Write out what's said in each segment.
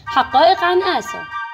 حقائق عن آسو.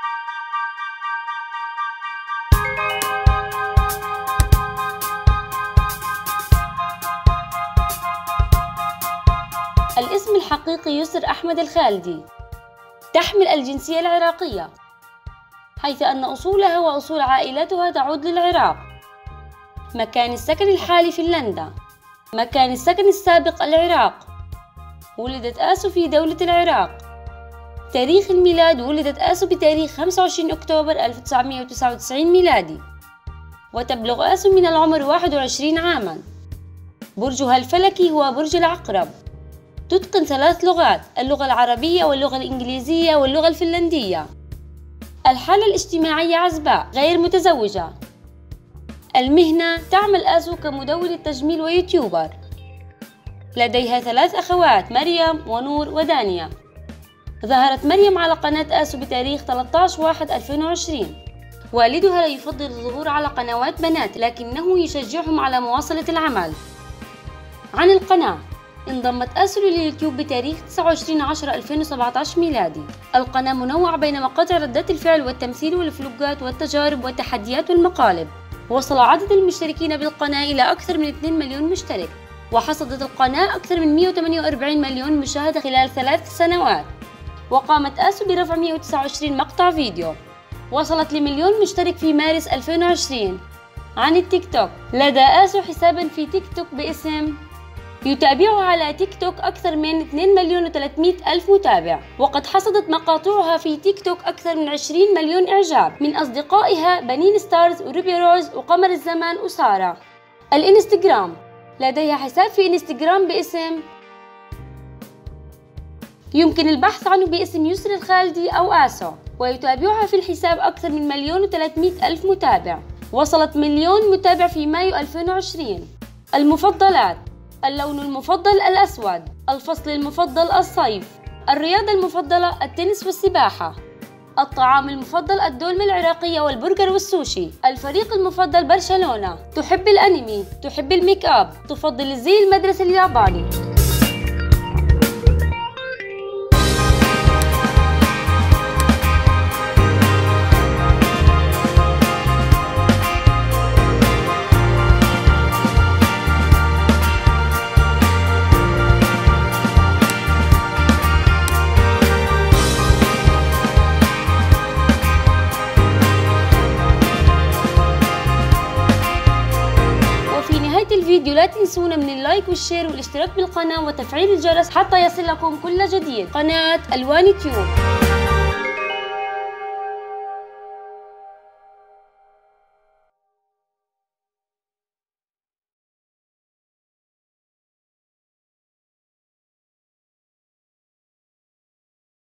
الاسم الحقيقي يسر أحمد الخالدي. تحمل الجنسية العراقية، حيث أن أصولها وأصول عائلتها تعود للعراق. مكان السكن الحالي فنلندا. مكان السكن السابق العراق. ولدت آسو في دولة العراق. تاريخ الميلاد: ولدت آسو بتاريخ 25 أكتوبر 1999 ميلادي، وتبلغ آسو من العمر 21 عاما. برجها الفلكي هو برج العقرب. تتقن 3 لغات: اللغة العربية واللغة الإنجليزية واللغة الفنلندية. الحالة الاجتماعية: عزباء، غير متزوجة. المهنة: تعمل آسو كمدونة تجميل ويوتيوبر. لديها 3 أخوات: مريم ونور ودانيا. ظهرت مريم على قناة آسو بتاريخ 13/1/2020. والدها لا يفضل الظهور على قنوات بنات، لكنه يشجعهم على مواصلة العمل. عن القناة: انضمت آسو لليوتيوب بتاريخ 29/10/2017 ميلادي. القناة منوعة بين مقاطع ردات الفعل والتمثيل والفلوجات والتجارب والتحديات والمقالب. وصل عدد المشتركين بالقناة إلى أكثر من 2 مليون مشترك، وحصدت القناة أكثر من 148 مليون مشاهدة خلال 3 سنوات. وقامت آسو برفع 129 مقطع فيديو. وصلت ل1 مشترك في مارس 2020. عن التيك توك: لدى آسو حسابا في تيك توك باسم يتابعها على تيك توك أكثر من 2,300,000 متابع، وقد حصدت مقاطعها في تيك توك أكثر من 20 مليون إعجاب من أصدقائها بنين ستارز وروبي روز وقمر الزمان وسارة. الإنستغرام: لديها حساب في إنستغرام باسم يمكن البحث عنه باسم يسر الخالدي أو آسو، ويتابعها في الحساب أكثر من 1,300,000 متابع. وصلت 1,000,000 متابع في مايو 2020. المفضلات: اللون المفضل الأسود. الفصل المفضل الصيف. الرياضة المفضلة التنس والسباحة. الطعام المفضل الدولمة العراقية والبرجر والسوشي. الفريق المفضل برشلونة. تحب الأنمي. تحب الميك اب. تفضل الزي المدرسي الياباني. الفيديو لا تنسونا من اللايك والشير والاشتراك بالقناة وتفعيل الجرس حتى يصل لكم كل جديد. قناة ألوان تيوب.